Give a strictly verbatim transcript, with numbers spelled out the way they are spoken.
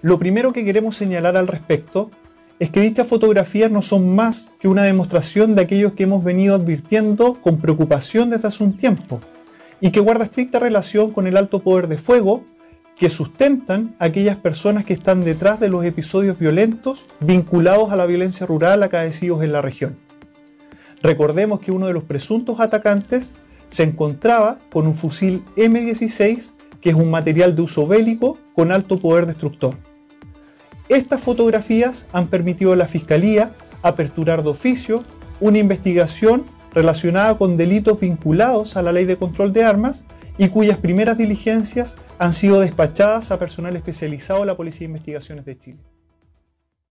Lo primero que queremos señalar al respecto es que dichas fotografías no son más que una demostración de aquello que hemos venido advirtiendo con preocupación desde hace un tiempo y que guarda estricta relación con el alto poder de fuego que sustentan aquellas personas que están detrás de los episodios violentos vinculados a la violencia rural acaecidos en la región. Recordemos que uno de los presuntos atacantes se encontraba con un fusil eme dieciséis, que es un material de uso bélico con alto poder destructor. Estas fotografías han permitido a la Fiscalía aperturar de oficio una investigación relacionada con delitos vinculados a la Ley de Control de Armas y cuyas primeras diligencias han sido despachadas a personal especializado de la Policía de Investigaciones de Chile.